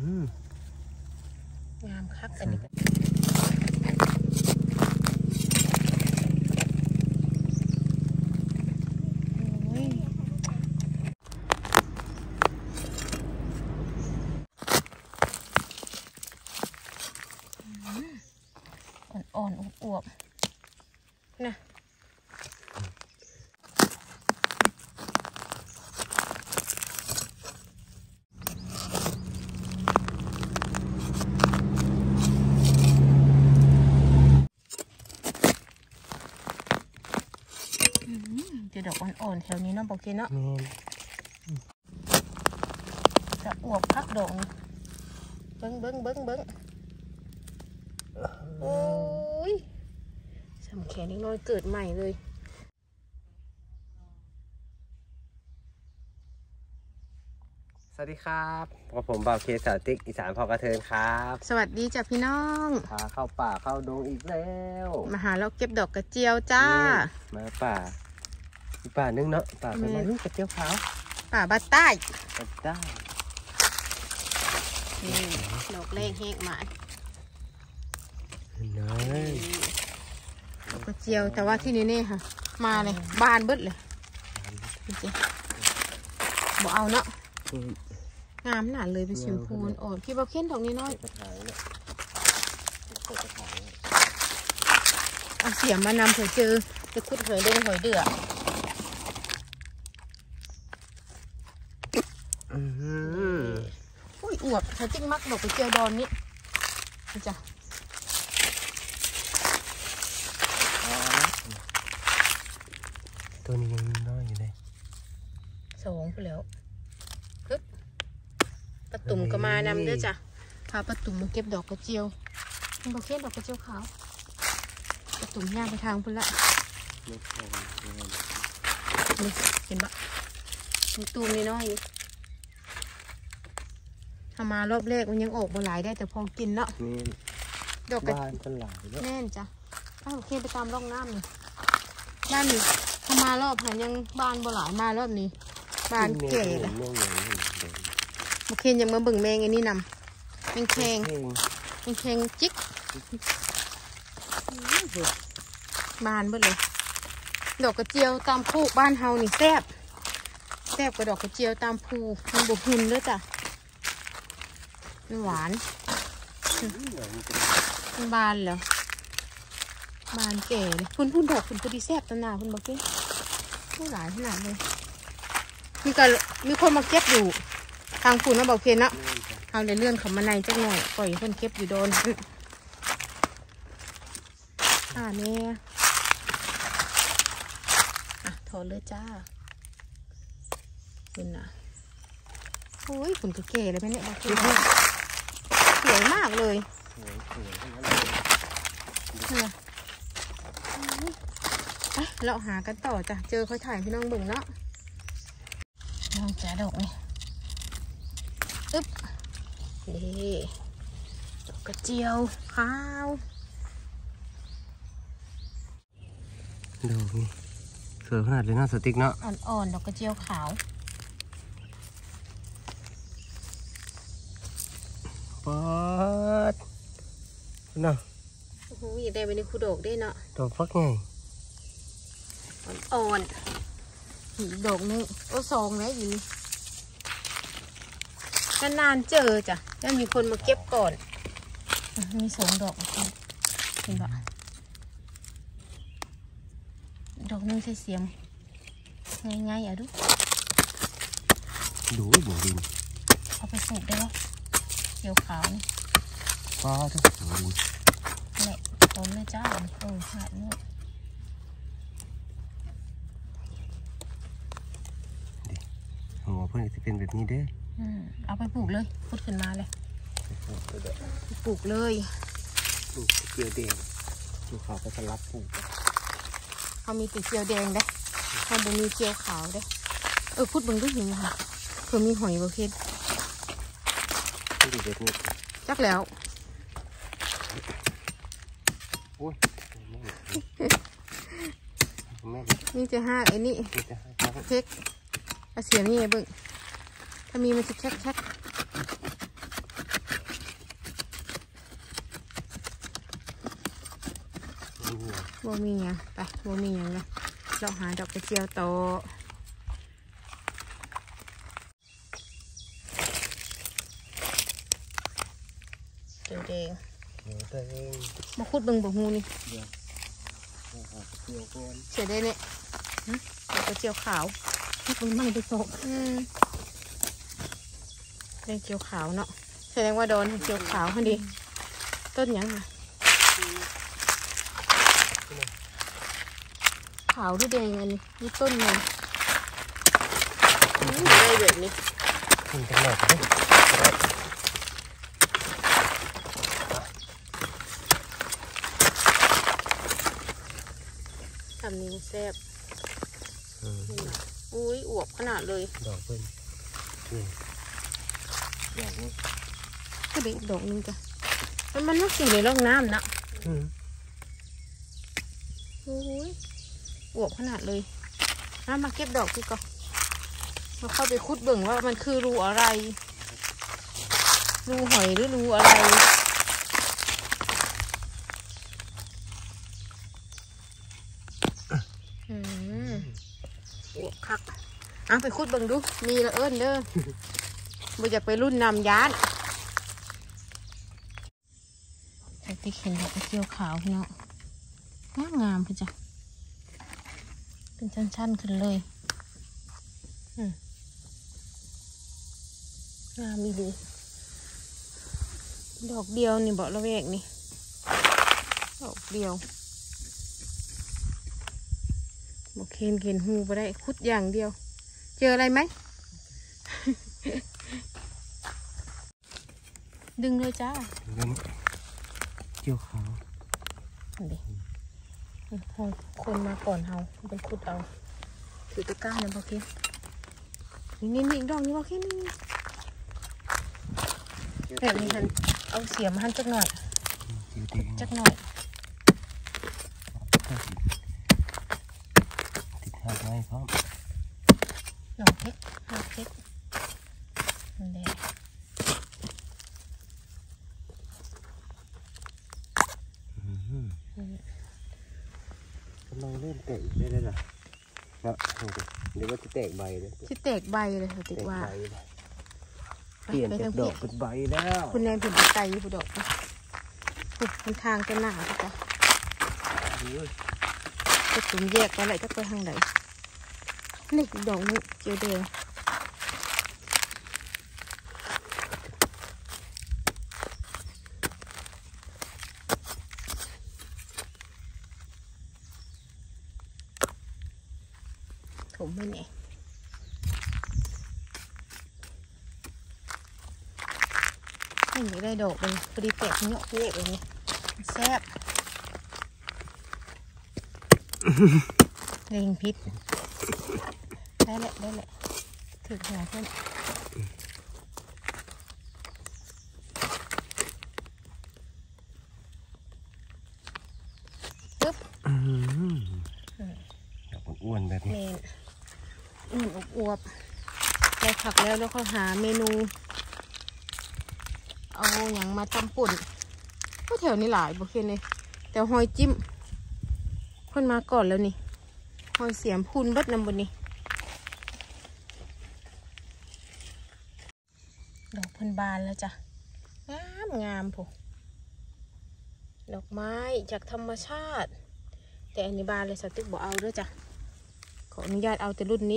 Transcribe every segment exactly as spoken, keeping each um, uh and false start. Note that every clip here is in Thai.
งามคักอันนี้อ่อนๆอวบๆนะจะดอกอ่อนๆแถวนี้เนาะบอกเจเนาะจะอวบพักดอกเบิ้งเบิ้งเบิ้งเบิ้งโอ้ยสำแขนนิดน้อยเกิดใหม่เลยสวัสดีครับกับผมบ่าวเคสาติกอีสานพอกระเทินครับสวัสดีจ้ะพี่น้องพาเข้าป่าเข้าดงอีกแล้วมาหาเราเก็บดอกกระเจียวจ้ามาป่าป่านึงเนาะป่าเป็นอะไรกระเจียวขาวป่าบ้านใต้บ้านใต้ดอกแรงแห้งหมาดอกกระเจียวแต่ว่าที่นี่นี่ค่ะมาเลยบานเบิดเลยจริงๆบอกเอาเนาะงามหนาเลยเป็นชมพูอ่อนพี่บอกเข็นดอกนี้น้อยเอาเสียมมานำเผื่อเจอจะคุดหอยดงหอยเดือดอุ้ยอวบถ้าจิ้งมักดอกกระเจียวดอนนี้จ้ะตัวนี้ยังน้อยอยู่เลยสองไปแล้วปึ๊บปะตุ่มก็มานำด้วยจ้ะพาปะตุ่มมาเก็บดอกกระเจียวมันบอกเก็บดอกกระเจียวขาวปะตุ่มย่างไปทางพุ่นละนี่เห็นปะมันตุ่มนี่น้อยทำมารอบแรกมันยังออกมาหลายได้แต่พอกินเนาะดอกกระเจียวแน่นจ้ะถ้าโอเคไปตามร่องน้ำนี่ด้านนี้ทำมารอบหันยังบานบ่หลายมารอบนี้บานเก๋เลยโอเคยังมาเบิ่งแมงไอ้นี่นำแมงแคงแมงแคงจิกบานเบิดเลยดอกกระเจียวตามภูบ้านเฮานี่แซ่บแซ่บกว่าดอกกระเจียวตามภูมันบุหุ่นด้วยจ้ะมันหวานมันบานเหรอบานเก๋เลยพุ่นพุ่นดอกพุ่นพอดีแซ่บตนาพุ่นบอกเก้ผู้หลายขนาดเลยมีก็มีคนมาเก็บอยู่ทางฝุ่นนะบอกเพนนะเอาเลยเลื่อนเขามาในจังหน่อยปล่อยคนเก็บอยู่โดนอ่าเนี่ยอ่ะถอดเลยจ้าคุณนะโอ้ยฝุ่นก็เก๋เลยไหมเนี่ยบอกเพนสวยมากเลยเนี่ยเราหากันต่อจ้ะเจอค่อยถ่ายพี่น้องเบิ่งเนาะน้องแจ๋ดอกนี่อึ๊บนี่ดอกกระเจียวขาวดูนี่สวยขนาดเลยเนาะสติ๊กเนาะอ่อนๆดอกกระเจียวขาวป๊าดเนาะโอ้โหอยากได้ไปในคูดอกได้เนาะดอกฟักไงอ่อนๆอีกดอกนึงโอ้ซองแล้วอยู่นี่นานๆเจอจ้ะแล้วมีคนมาเก็บก่อนมีสองดอกเห็นปะดอกนึงใส่เสียมง่ายๆอ่ะดูดูอยู่ดินเอาไปสูบได้ไหมเขียวขาวนี่ป้าทุกคนแหละต้นเลยจ้าเออหาดนี่หัวเพื่อนจะเป็นแบบนี้เด้อเอาไปปลูกเลยพุดขึ้นมาเลยปลูกเลยปลูกเกลือแดงดูขาวก็สลับปลูกเขามีแต่เจียวแดงได้เขาบ่มีเจียวขาวได้เออพุดบึงก็หิงค่ะเผื่อมีหอยบะเพ็ดดูแบบนี้จักแล้วนี่จะห้าไอ้นี่เช็คเอาเสียงนี่ไงบึ้งถ้ามีมันจะแคกแคกโบมีหยังไปโบมีหยังเลยเราหาดอกกระเจียวโตเจียวแดงมาคุดเบิ่งบ่ฮูนี่เสียได้เนี่ยดอกกระเจียวขาวที่คุณมันไปโศกอืมเป็นเจียวขาวเนาะแสดงว่าโดนเจียวขาวค่ะดิต้นยังไงขาวหรือแดงอันนี้นี่ต้นเลยได้แบบนี้มันจะหนักไหมทำนี้แซ่บอุ้ยอวบขนาดเลยดอกเป็นนี่ดอกนี้ก็เป็นดอกนึงจ้ะมันมันต้องกินในร่องน้ำนะอุ้ยอวบขนาดเลยน้ำมาเก็บดอกพี่ก่อนมาเข้าไปคุดเบิ่งว่ามันคือรูอะไรรูหอยหรือรูอะไรอืมอวบคักอ่ะไปคุดเบิ่งดูมีละเอิญเด้อบ่อยากไปรุ่นนำยานใส่ติ๊กเห็นดอกกระเจียวขาวพี่เนาะงามงามพี่จ้ะเป็นชั้นๆขึ้นเลยงามอีดีดอกเดียวนี่บอกละแวกนี่ดอกเดียวบอกเคนเคนหูไปได้คุดอย่างเดียวเจออะไรไหม ดึงเลยจ้าเกี่ยวขาวดิคนมาก่อนเฮาเป็นคุดเอาถือตะกร้าเนี่ยบอกเคนนี่นี่นี่ดอกนี้บอกเคนนี่แบบนี้ฮันเอาเสียมฮันจักหน่อยจักหน่อยติดหาไว้พร้อมหน่อเพชรหน่อเพชรนั่นแหละกำลังเล่นเตะได้เลยนะนะเดี๋ยวว่าจะแตกใบเลยที่แตกใบเลยค่ะติ๊กว่าเปลี่ยนจากดอกเป็นใบแล้วคุณแนนเปลี่ยนใจอยู่ดอกมันทางจะหนาพี่จ๊ะจะตุ่มแยกไปไหนจะไปทางไหนนี่ดอกนี้เจียวแดงถมไม่แน่ไม่ได้ดอกเลยพอดีแตกเนาะเละแบบนี้แซ่บเร่งพิษได้แหละได้แหละถึงหัวเพื่อนปึ๊บอ้วนแบบนี้อ้วนอวบได้ผักแล้วแล้วเขาหาเมนูเอาอย่างมาตำป่นก็แถวนี้หลายบอกเคนเลยแต่หอยจิ้มคนมาก่อนแล้วนี่หอยเสียมพูนบัดนำบนนี้ดอกพันบานแล้วจ้ะงามงามผมดอกไม้จากธรรมชาติแต่อันนี้บานเลยสติ๊กบอกเอาด้วยจ้ะขออนุญาตเอาแต่รุ่นนี้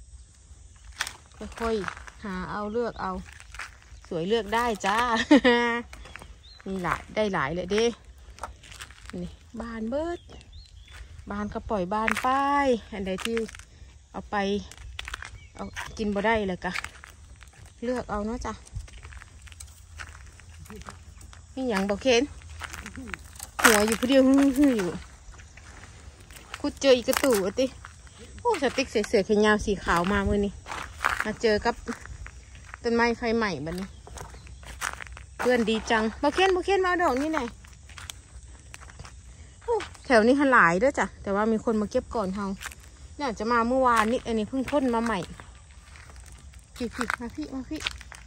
ค่อยๆหาเอาเลือกเอาสวยเลือกได้จ้า มีหลายได้หลายเลยเด้นี่บานเบิดบานก็ปล่อยบานไปอันใดที่เอาไปเอากินบ่ได้เลยกะเลือกเอาเนาะจ้ะนี่อย่างบอกเคนหัวอยู่พอดีหื้ออยู่กูเจออีกกระตู่ติโอ้สติ๊กเสือแขนยาวสีขาวมาเมื่อนี้มาเจอกับต้นไม้ไฟใหม่บัดนี้เพื่อนดีจังบอกเคนบอกเคนมาดอกนี่ไหนแถวนี้หลายด้วยจ้ะแต่ว่ามีคนมาเก็บก่อนเฮาเนี่ยจะมาเมื่อวานนี้อันนี้เพิ่งพ่นมาใหม่พี่พี่มาพี่มาพี่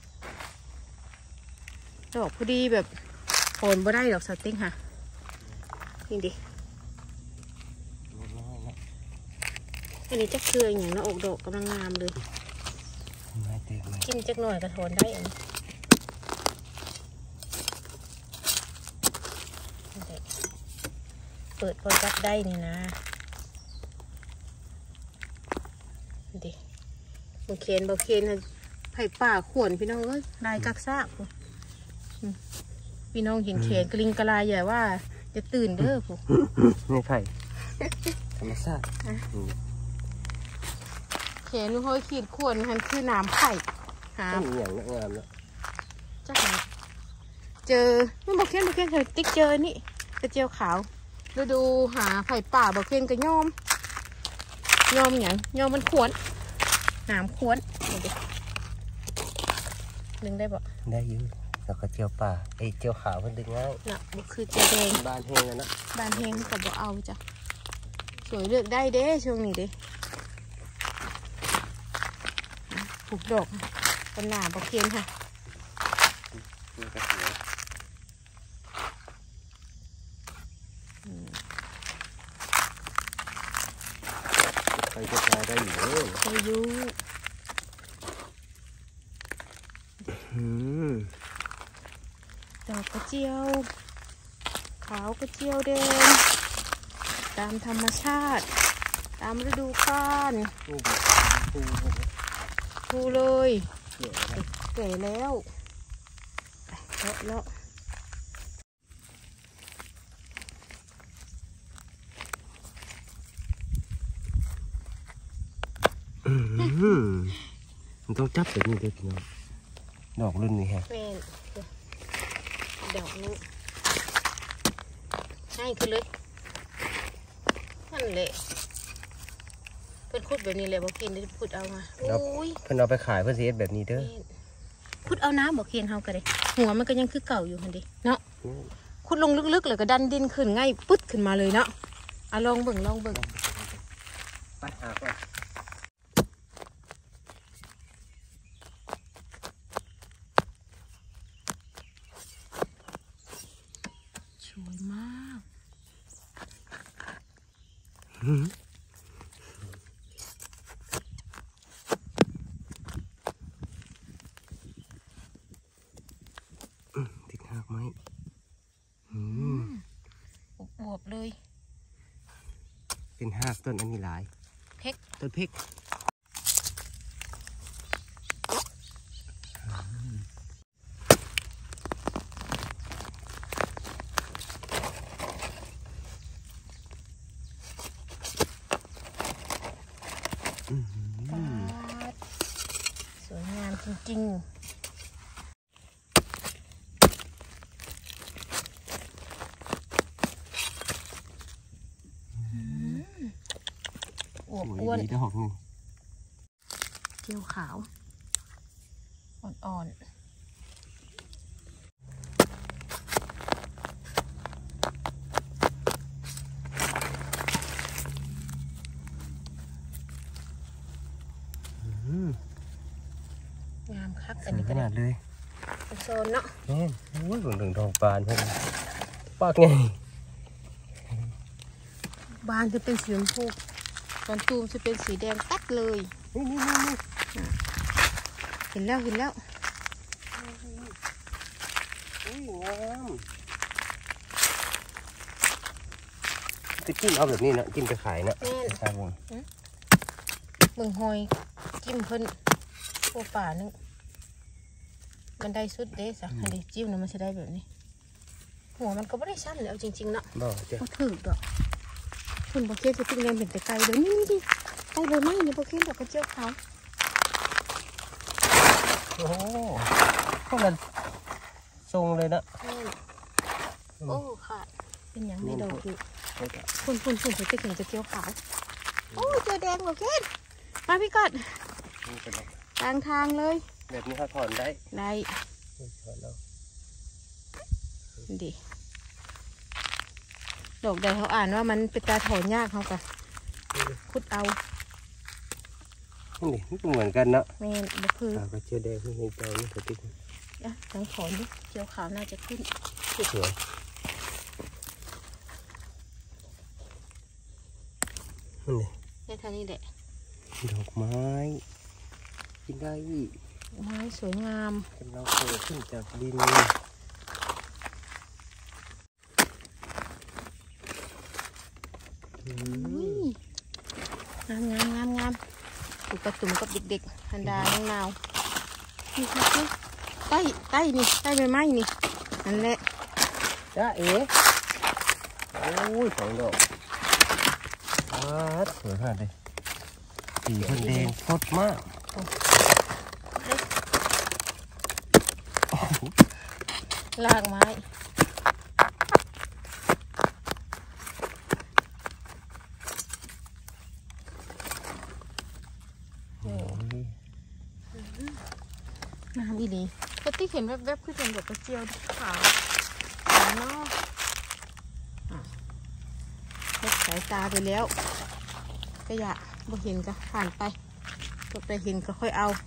ดอกพอดีแบบโผล่บ่ได้ดอกสติ๊กค่ะนี่ดิอันนี้จะเครืออย่างน้าอกดอกกำลังงามเลยกินจักหน่อยกระถอนได้อันนี้เปิดพอจักได้นี่นะดิบางเคนบางเคนไผ่ป่าขวนพี่น้องเอ้ยลายกักซากพี่น้องเห็นเขนกลิงกระลายใหญ่ว่าจะตื่นเด้อผมนี่ไผ่ธรรมชาติเขนห้อยขีดขวนมันคือน้ำไผ่หาอย่างงามแล้วจักเจอไม่บอกเคนบอกเคนเคยติ๊กเจอนี่กระเจียวขาวฤดูหาไผ่ป่าบอกเคนกับย่อมย่อมอย่างย่อมมันขวนน้ำขวนดึงได้บ่ได้อยู่แล้วก็เจียวป่าไอเจียวขาวมันดึงง่ายน่ะบุคือเจียวแดงบานเฮงนะบานเฮงกับบ่เอาจ้ะสวยเลือกได้เด้ช่วงนี้เด้ปลูกดอกเป็นหนาบกเคียนค่ะไปจะตายได้อยู่ไปอยู่ดอกกระเจียวขาวกระเจียวแดงตามธรรมชาติตามฤดูกาลดูเลยเก๋แล้วเลาะเลาะมันต้องจับแบบนี้เลยพี่น้องดอกรุ่นนี้ฮะดอกนี้ให้คือเลยนั่นแหละเพิ่นขุดแบบนี้เลยบอกกินได้ขุดเอามาโอ้ยเพิ่นเอาไปขายเพื่อเสียแบบนี้เด้อขุดเอาน้ำบอกเคียนเฮากันเลยหัวมันก็ยังคือเก่าอยู่คันดิเนาะขุดลงลึกๆเลยก็ดันดินขึ้นง่ายปึ๊ดขึ้นมาเลยเนาะเอาลองเบิ่งลองเบิ่งไปหาก่อนสวยมากติดหักไหมอวบเลยเป็นหักต้นอันนี้หลายเพกต้นเพกสวยงามจริงๆอวบอ้วนดอกนึงเจียวขาวอ่อนๆงามคักอันนี้ขนาดเลยเป็นโซนเนาะนี่โอ้ยถึงทองปานเพื่อนปากไงบานจะเป็นสีชมพูตอนตูมจะเป็นสีแดงตัดเลยนี่นี่นี่เห็นแล้วเห็นแล้วงามจะกินเอาแบบนี้นะกินไปขายนะตาบงมึงหอยจิ้มเพิ่นโอป่านึงมันได้สุดเด้สะอันนี้จิ้มนะมันจะได้แบบนี้หัวมันก็ไม่ได้ชั้นเลยเอาจริงๆเนาะบ่เจ้าถือดอกคุณบอกเคียนจะติ้งแรงเป็นแต่ไกลเดี๋ยวนี่นี่ดิไกลเลยไหมนี่บอกเคียนดอกกระเจียวขาวโอ้พวกมันทรงเลยนะโอ้ค่ะเป็นอย่างในดอกอยู่คุณคุณคุณจะติ๊กหนึ่งจะเจียวขาวโอ้เจอแดงบอกเคียนมาพี่กอดกลางทางเลยแบบนี้เขาถอนได้ได้ดิดอกใดเขาอ่านว่ามันเป็นตาถอนยากเขากะขุดเอานี่เหมือนกันเนาะแม่บุคือก็เจียวแดงที่ในใจนี่เขาติ๊กอ่ะทั้งถอนดิเจียวขาวน่าจะขึ้นสวยนี่ในไทค่นี้แหละดอกไม้กินได้ไม้สวยงามกำลังโผล่ขึ้นจากดินงามงามงามงามปลูกกระตุ่มกับเด็กๆฮันดาน้องนาวนี่คือใต้ใต้นี่ใต้ใบไม้นี่นั่นแหละจ้าเอ๋โอ้ยสองดอกว้าสวยมากเลยสีมันแดงสดมากลากไม้น้ำอีดีปกติเห็นแวบๆคือเป็นดอกกระเจียวขาวขาวเนาะลดสายตาไปแล้วก็อย่าบ่เห็นก็ผ่านไปก็ไปเห็นก็ค่อยเอา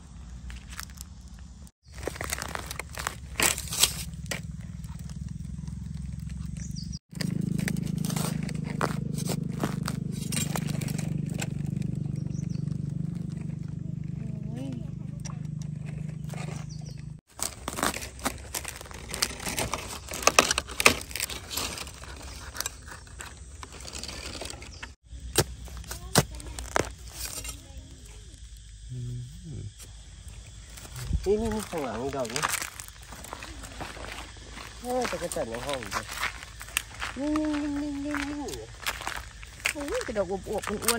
นี่นี่นี่ข้างหลังมีดอกนี่โอ้แต่กระจัดในห้องเลยนี่นี่นี่นี่นี่โอ้ยกระดอกอวบๆอ้วน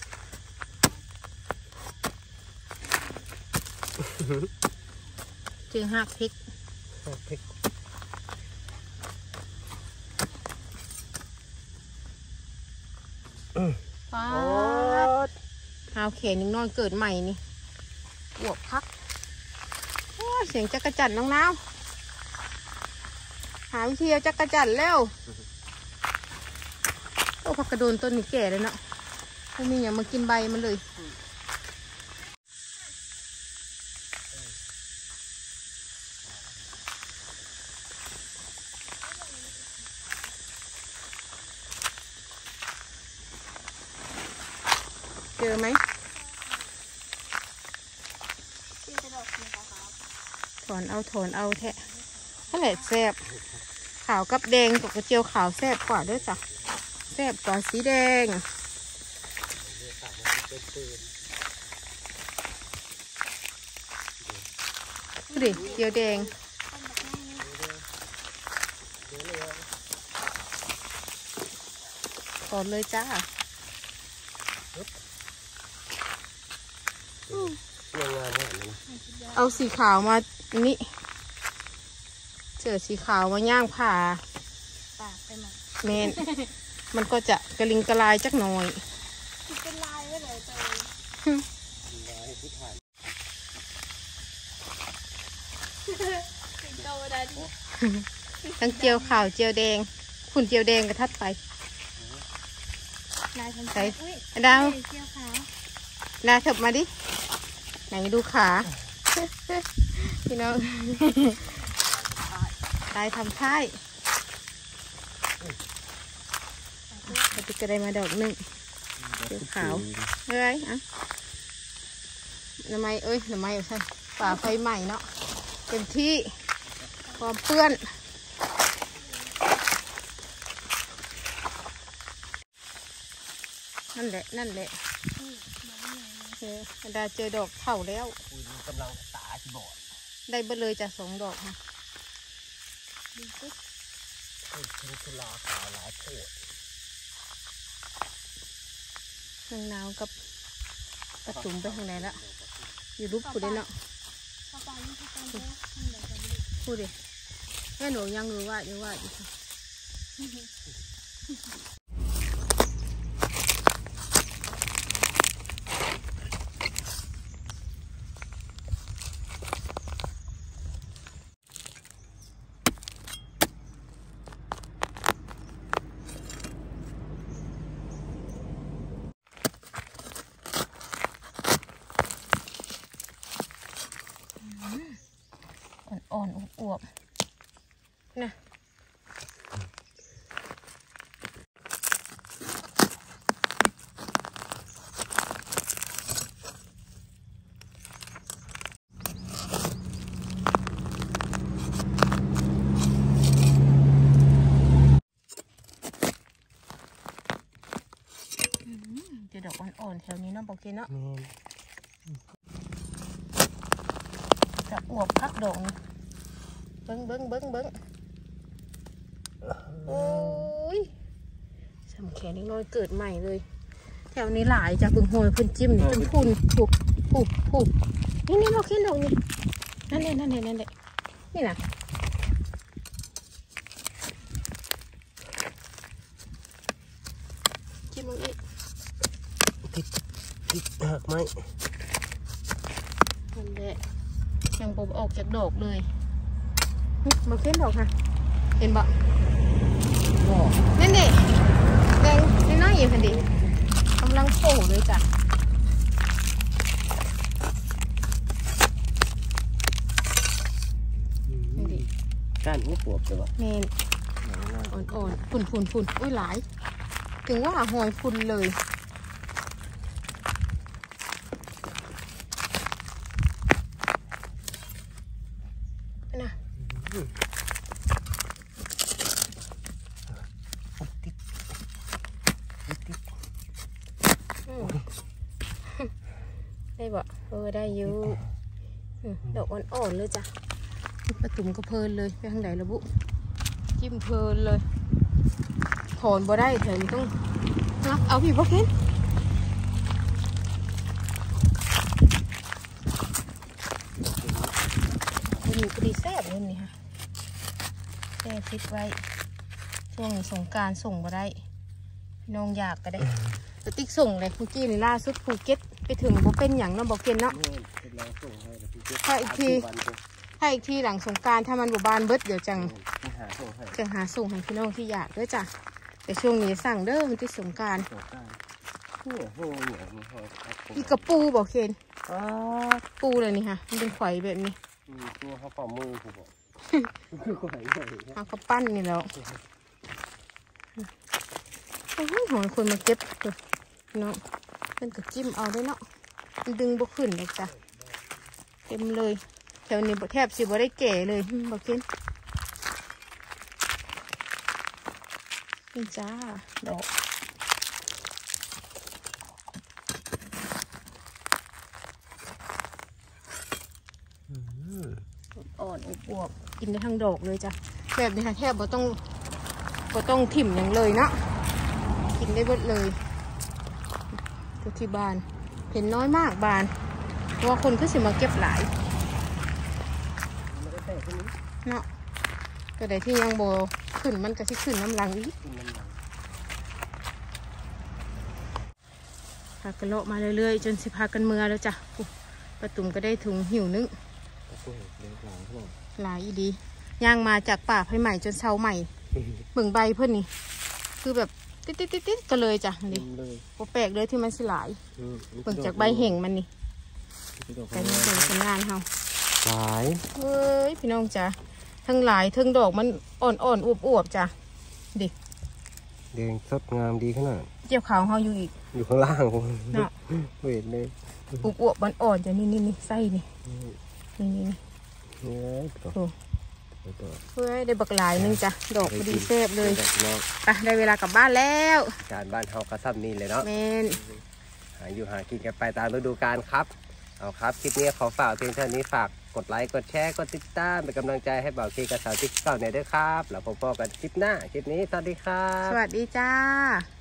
ๆเจอหักพริกหักพริกป้าหาวแขนยังนอนเกิดใหม่นี่อวบพักเสียงจักรจั่นน้องน้าวหาวิธีเอาจักรจั่นแล้วโอ้ผักกระโดนต้นนี้แก่เลยเนาะไม่มีอย่างมากินใบมันเลยเจอไหมถอนเอาถอนเอาแทะนั่นแหละแซ่บขาวกับแดงกับกระเจียวขาวแซ่บกว่าด้วยจ้ะแซ่บกว่าสีแดงดูดิเจียวแดงถอนเลยจ้าเอาสีขาวมานี่เจอสีขาวมาย่างผ่าเมนมันก็จะกระลิงกระลายจักหน่อยเป็นลายไว้เลยทั้งเจียวขาวเจียวแดงขุ่นเจียวแดงกระทัดไปใส่ดาวนาเถิบมาดิไหนดูขาพี่น้องตายทำท้ายปฏิกระไดมาดอกหนึ่งเขียวขาวเอ้ยอ่ะน้ำไม้เอ้ยน้ำไม้เอาใช่ป่าไฟใหม่เนาะเต็มที่ความเปื้อนนั่นแหละนั่นแหละเออดาเจอดอกเข่าแล้วกำลังตาที่บอดได้เบลเลยจากสองดอกค่ะดูสิเป็นสุราขาวหลายโพดนางนาวกับกระตุ่มไปทางไหนละอยู่รูปกูได้เนาะพูดดิแม่หนูยังรู้ว่าอยู่ว่าอยู่อ่อนๆอวบๆนะนาะบอกกินเนาะจะอวบพักดองเบิ้งเบิ้งเบิ้งเบิ้งโอ้ยสำแขนนิดน้อยเกิดใหม่เลยแถวนี้หลายจากบึงโหยพื้นจิ้มนี่จนพุ่นผูกผูกผูกนี่นี่บอกกินดอกนี่นั่นเลยนั่นเลยนั่นเลยนี่นะจิ้มลงอีกติดติดหักไหมนั่นแหละยังบบออกจากดอกเลยมาเค้นดอกค่ะเห็นบ่นั่นดิแดงน้อยๆอยู่คันดิกำลังโผล่เลยจ้ะนี่ดิก้านหัวปวกเลยวะเมนอ่อนๆฝุ่นฝุ่นฝุ่นอุ้ยหลายถึงว่าหอยฝุ่นเลยนะได้บ่เออได้อยู่ดอกอ่อนๆเลยจ้ะปลาตุ่มก็เพลินเลยไปทางไหนละบุจิ้มเพลินเลยถอนบ่ได้เถอะต้องนะเอาพี่พวกนี้วันนี้ก็ดีแซ่บเลยนี่ค่ะแซ่บฟิตไว้ช่วงสงกรานต์ส่งบ่ได้พี่น้องอยากก็ได้สติ๊กส่งเลยเมื่อกี้นี่ล่าสุดภูเก็ตไปถึงบ่เป็นอย่างน้องบอกเกนเนาะถ้าอีกทีถ้าอีกทีหลังสงกรานต์ถ้ามันบ่บานเบิดเดี๋ยวจังจังหาส่งให้พี่น้องที่อยากด้วยจ้ะแต่ช่วงนี้สั่งเด้อมันที่สงกรานต์อีกระปูบอกเคนปูเลยนี่ค่ะมันเป็นไข่แบบนี้ตัวเขาฝ่ามือผมบอกเขาเขาปั้นนี่แล้วหอยคนมาเก็บเนาะมันก็จิ้มเอาได้เนาะมันดึงบกขึ้นเลยจ้ะเต็มเลยแถวนี้บแทบสิบ่ได้แก่เลยบอกเคนนี่จ้าดอกอ่อนอวบกินได้ทั้งดอกเลยจ้ะแบบนี้ค่ะแทบบ่ต้องบ่ต้องถิ่มอย่างเลยเนาะกินได้หมดเลยทุกที่บ้านเห็นน้อยมากบานเพราะว่าคนก็สิมาเก็บหลายเนาะก็ได้ที่ยังโบขึ้นมันก็ที่ขึ้นน้ำลังอีกพากันเลาะมาเรื่อยๆจนสิพากันเมื่อแล้วจ้ะปลาตุ่มก็ได้ถุงหิวนึงหลายอีดีย่างมาจากป่าไผ่ใหม่จนเช้าใหม่เบิ่งใบเพื่อนนี่คือแบบติดติดติดติดกันเลยจ้ะนี่โปแปลกเลยที่มันสลายเบิ่งจากใบเห่งมันนี่แต่นี่เป็นผลงานเฮาหลายเฮ้ยพี่น้องจ้ะทั้งหลายทั้งดอกมันอ่อนอ่อนอวบอวบจ้ะดิแดงสดงามดีขนาดเจียวขาวเฮาอยู่อีกอยู่ข้างล่างเนาะเห็นเลยอวบอวบมันอ่อนจ้ะนี่นี่นี่ไส้นี่นี่นี่นี่โอ้เฮ้ยได้บักหลายนึงจ้ะดอกพอดีแซ่บเลยไปได้เวลากลับบ้านแล้วการบ้านเฮากระซับนี่เลยเนาะเมนหาอยู่หากินกันไปตามฤดูกาลครับเอาครับคลิปนี้ขอฝากเพียงเท่านี้ฝากกดไลค์กดแชร์กดติดตามเป็นกำลังใจให้บ่าวเคกับสาวติ๊กเก้าเนี่ยด้วยครับแล้วพบกันคลิปหน้าคลิปนี้สวัสดีครับสวัสดีจ้า